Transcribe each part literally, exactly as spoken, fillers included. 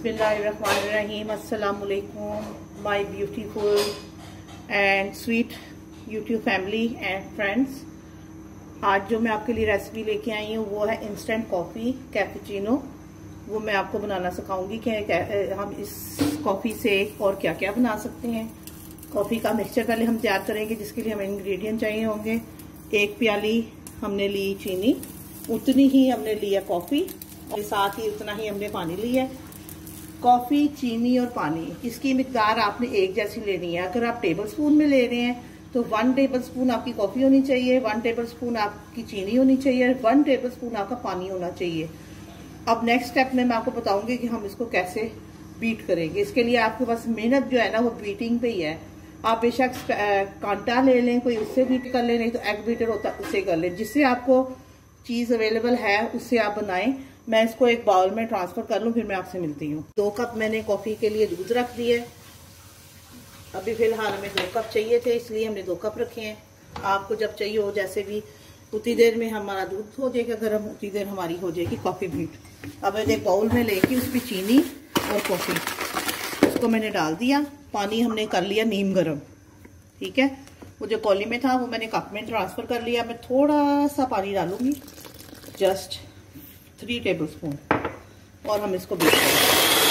बिस्मिल्लाहिर्रहमानिर्रहीम। अस्सलामुअलैकुम my beautiful and sweet YouTube family and friends. आज जो मैं आपके लिए रेसिपी लेके आई हूँ वो है इंस्टेंट कॉफ़ी कैपुचिनो। वो मैं आपको बनाना सिखाऊंगी कि हम इस कॉफ़ी से और क्या क्या बना सकते हैं। कॉफ़ी का मिक्सचर पहले हम तैयार करेंगे, जिसके लिए हमें इंग्रेडिएंट चाहिए होंगे। एक प्याली हमने ली चीनी, उतनी ही हमने लिया कॉफ़ी और साथ ही उतना ही हमने पानी लिया है। कॉफ़ी, चीनी और पानी, इसकी मिकदार आपने एक जैसी लेनी है। अगर आप टेबल स्पून में ले रहे हैं तो वन टेबल स्पून आपकी कॉफ़ी होनी चाहिए, वन टेबल स्पून आपकी चीनी होनी चाहिए, वन टेबल स्पून आपका पानी होना चाहिए। अब नेक्स्ट स्टेप में मैं आपको बताऊंगी कि हम इसको कैसे बीट करेंगे। इसके लिए आपके पास मेहनत जो है ना वो बीटिंग पे ही है। आप बेशक कांटा ले लें, कोई उससे बीट कर लें, नहीं तो एग बीटर होता है उससे कर लें। जिससे आपको चीज़ अवेलेबल है उससे आप बनाएं। मैं इसको एक बाउल में ट्रांसफर कर लूँ, फिर मैं आपसे मिलती हूँ। दो कप मैंने कॉफ़ी के लिए दूध रख दिए। अभी फिलहाल हमें दो कप चाहिए थे, इसलिए हमने दो कप रखे हैं। आपको जब चाहिए हो, जैसे भी, उतनी देर में हमारा दूध हो जाएगा गर्म, उतनी देर हमारी हो जाएगी कॉफ़ी बीट। अब एक बाउल में लेके उसमें चीनी और कॉफ़ी उसको मैंने डाल दिया। पानी हमने कर लिया नीम गर्म, ठीक है। वो जो कौली में था वो मैंने कप में ट्रांसफ़र कर लिया। मैं थोड़ा सा पानी डालूंगी, जस्ट थ्री टेबल स्पून, और हम इसको बीट करेंगे।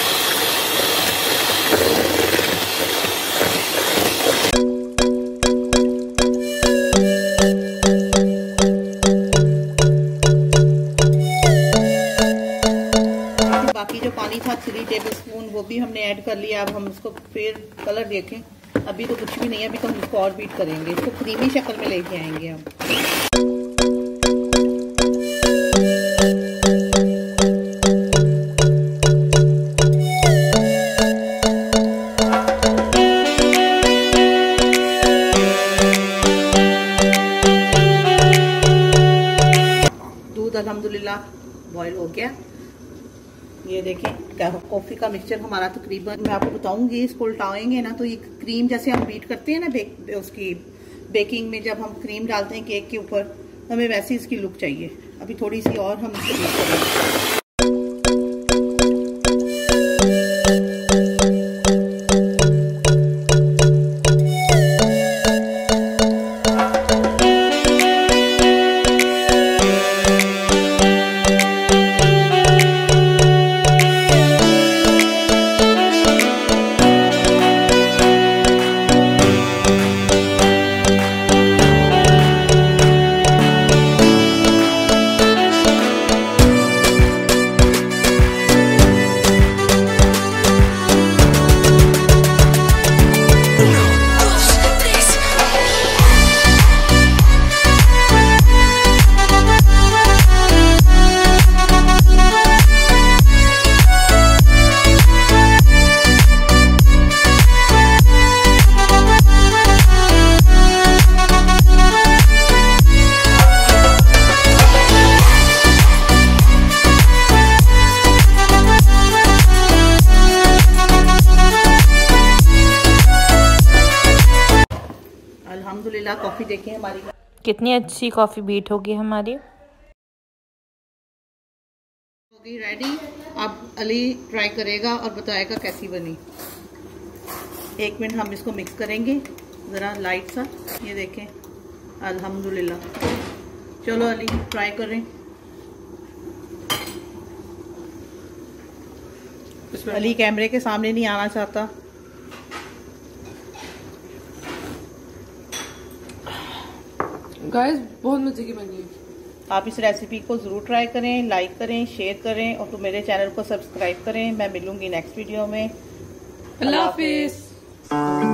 बाकी जो पानी था थ्री टेबल स्पून वो भी हमने ऐड कर लिया। अब हम इसको फिर कलर देखें, अभी तो कुछ भी नहीं है, अभी तो हम इसको और बीट करेंगे। इसको क्रीमी शक्ल में लेके आएंगे हम। दूध अल्हम्दुलिल्लाह बॉईल हो गया। ये देखें कॉफ़ी का मिक्सचर हमारा तकरीबन, मैं आपको बताऊंगी, इसको उल्टाएंगे ना तो ये क्रीम जैसे हम बीट करते हैं ना बेक, उसकी बेकिंग में जब हम क्रीम डालते हैं केक के ऊपर, हमें वैसी इसकी लुक चाहिए। अभी थोड़ी सी और हम इसको बीट करेंगे। अल्हम्दुलिल्लाह कॉफ़ी देखिए हमारी कितनी अच्छी कॉफ़ी बीट होगी हमारी। होगी रेडी। अब अली ट्राई करेगा और बताएगा कैसी बनी। एक मिनट हम इसको मिक्स करेंगे ज़रा लाइट सा। ये देखें अल्हम्दुलिल्लाह। चलो अली ट्राई करें। अली कैमरे के सामने नहीं आना चाहता। गाइस बहुत मजे की बनी है। आप इस रेसिपी को ज़रूर ट्राई करें, लाइक करें, शेयर करें और तो मेरे चैनल को सब्सक्राइब करें। मैं मिलूंगी नेक्स्ट वीडियो में। अल्लाह हाफिज़।